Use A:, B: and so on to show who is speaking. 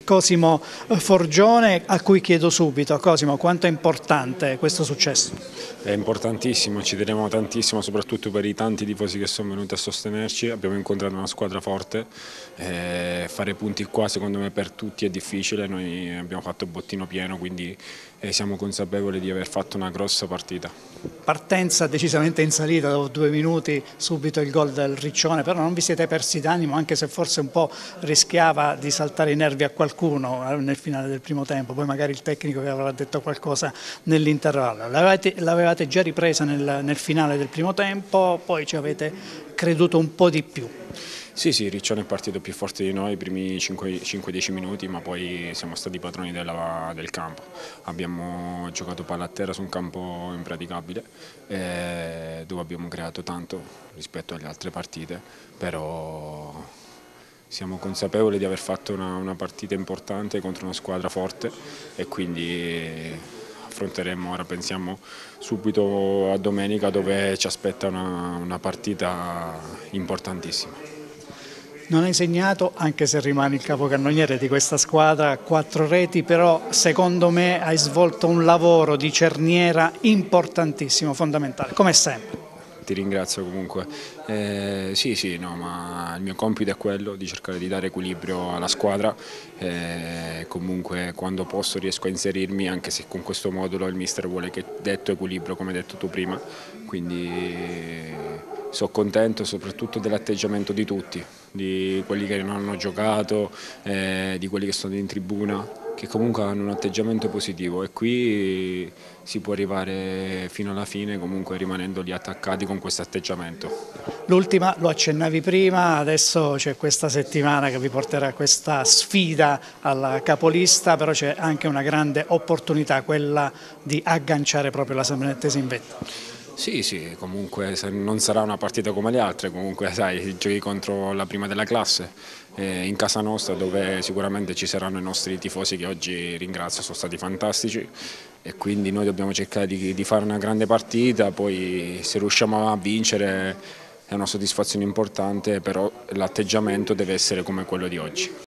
A: Cosimo Forgione, a cui chiedo subito, Cosimo, quanto è importante questo successo?
B: È importantissimo, ci teniamo tantissimo, soprattutto per i tanti tifosi che sono venuti a sostenerci. Abbiamo incontrato una squadra forte, fare punti qua secondo me per tutti è difficile, noi abbiamo fatto il bottino pieno, quindi siamo consapevoli di aver fatto una grossa partita.
A: Partenza decisamente in salita, dopo 2 minuti subito il gol del Riccione, però non vi siete persi d'animo, anche se forse un po' rischiava di saltare i nervi a qualcuno nel finale del primo tempo, poi magari il tecnico vi avrà detto qualcosa nell'intervallo. L'avevate già ripresa nel finale del primo tempo, poi ci avete creduto un po' di più.
B: Sì, Riccione è partito più forte di noi i primi 5-10 minuti, ma poi siamo stati padroni del campo. Abbiamo giocato palla a terra su un campo impraticabile, dove abbiamo creato tanto rispetto alle altre partite, però siamo consapevoli di aver fatto una partita importante contro una squadra forte e quindi affronteremo, ora pensiamo subito a domenica dove ci aspetta una partita importantissima.
A: Non hai segnato, anche se rimani il capocannoniere di questa squadra, 4 reti, però secondo me hai svolto un lavoro di cerniera importantissimo, fondamentale, come sempre.
B: Ti ringrazio comunque. Sì, no, ma il mio compito è quello di cercare di dare equilibrio alla squadra, comunque quando posso riesco a inserirmi, anche se con questo modulo il mister vuole che detto equilibrio come hai detto tu prima, quindi sono contento soprattutto dell'atteggiamento di tutti, di quelli che non hanno giocato, di quelli che sono in tribuna, che comunque hanno un atteggiamento positivo e qui si può arrivare fino alla fine comunque rimanendo lì attaccati con questo atteggiamento.
A: L'ultima, lo accennavi prima, adesso c'è questa settimana che vi porterà questa sfida alla capolista, però c'è anche una grande opportunità, quella di agganciare proprio la Sammarinese in vetta.
B: Sì, comunque non sarà una partita come le altre, comunque sai, giochi contro la prima della classe, in casa nostra dove sicuramente ci saranno i nostri tifosi che oggi ringrazio, sono stati fantastici e quindi noi dobbiamo cercare di fare una grande partita, poi se riusciamo a vincere è una soddisfazione importante, però l'atteggiamento deve essere come quello di oggi.